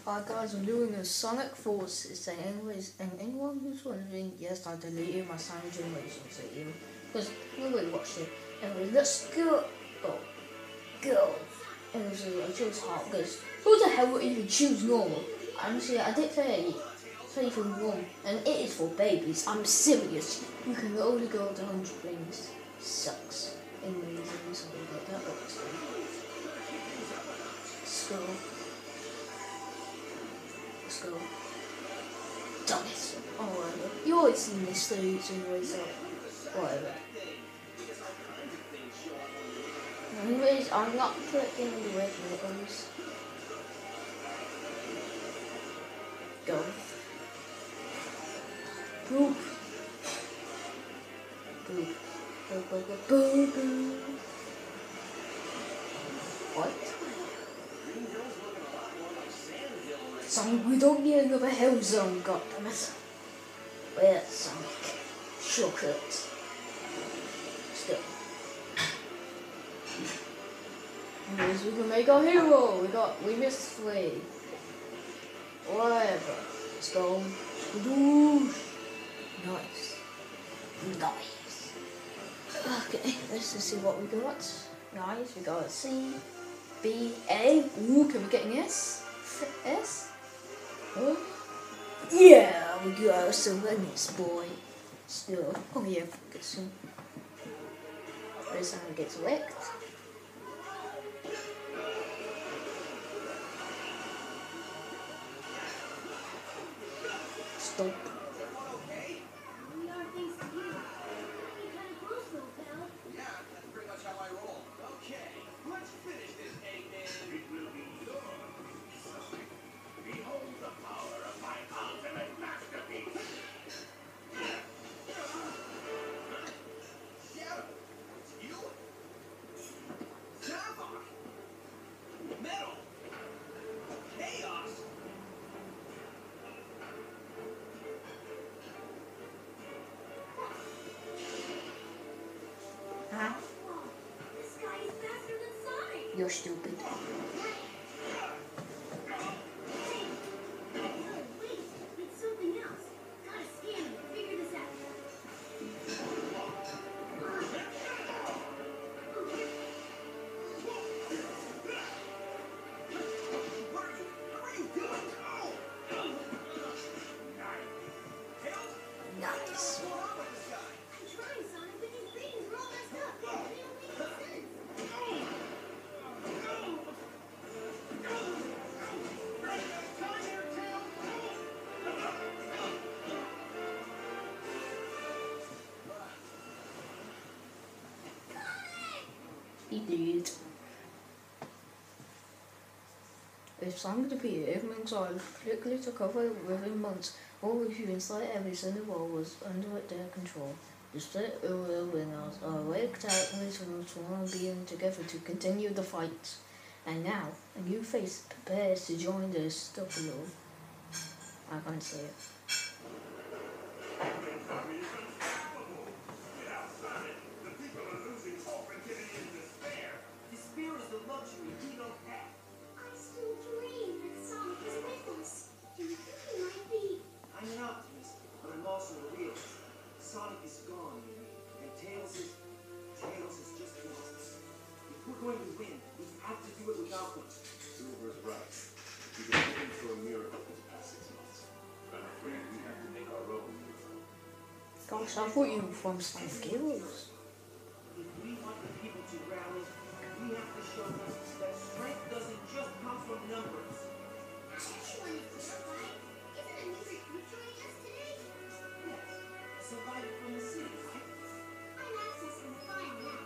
Hi guys, I'm doing a Sonic Forces thing. And anyone who's wondering, yes, I deleted my Sonic Generations video because nobody watched it. Anyway, let's go. Oh, go. And I chose hard because who the hell would even choose normal? Honestly, I did 30 for one, and it is for babies. I'm serious. You can only go to 100 rings. Sucks. Anyways, something like that. Let's go. Let's go. Done it. Oh, whatever. You always see this stage anyway, so whatever. Anyways, I'm not clicking the red buttons. Go. Boop. Boop. Boop, boop, boop, boop, boop. What? Sonic, we don't need another hell zone, goddammit. Where's Sonic? Shortcut. Let's go. Anyways, we can make our hero. We missed 3. Whatever. Let's go. Whoosh. Nice. Nice. Okay, let's just see what we got. Nice, we got a C, B, A. Ooh, can we get an S? S? Oh. Yeah, we got a Sylvanus boy. Still. Oh yeah, get some. This time it gets wrecked. Stop. Huh? This guy is faster than Sonic. You're stupid. Wait, it's something else. Gotta scan it. Figure this out. Nice. I'm trying, Sonic, but these things are all messed up. They don't make any sense. He did. If Sonic appeared, Eggman's arms quickly took over within months. All the humans thought everything in the world was under their control. The split earlier winners are worked out ways for being together to continue the fight. And now, a new face prepares to join the Stubble. I can't say it. Despair is the luxury we don't have. I still dream that Sonic is with us. Do you think he might be? I'm an optimist, but I'm also a realist. Sonic is gone, and Tails is just lost us. If we're going to win, we have to do it without them. Silver's right. We've been looking for a miracle for the past 6 months. But I'm afraid we have to make our own miracle. Gosh, I thought you were from Sonic Heroes. If we want the people to rally, we have to show them that strength doesn't just come from numbers. I just wanted to survive. Isn't a new recruit joining us today? Yes, a survivor from the city, right? I'm accessing the file now.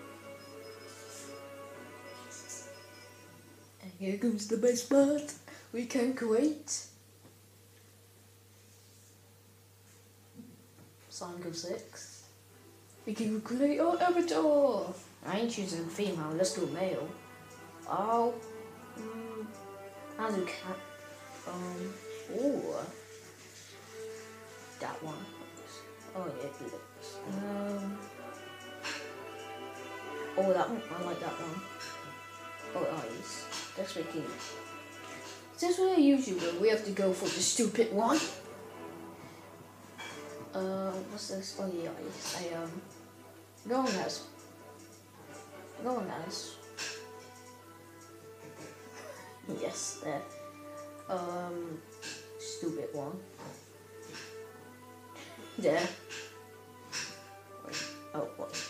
And here comes the best part. We can create Sonic of 6. We can create our avatar. I ain't choosing female, let's do male. Oh, I'll do cat. Ooh, that one. Oh yeah, do this. Oh, that one. I like that one. Oh, eyes. That's really cute. Since we're a YouTuber, we have to go for the stupid one. What's this? Oh yeah, going as. Yes, there. Stupid one. There. Wait. Oh, what?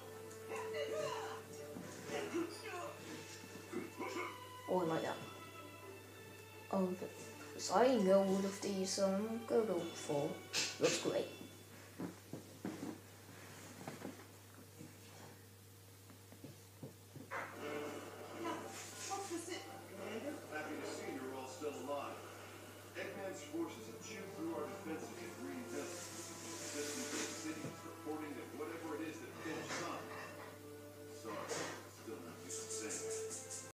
Oh, like that. Oh, so I know all of these. Go for. Looks great.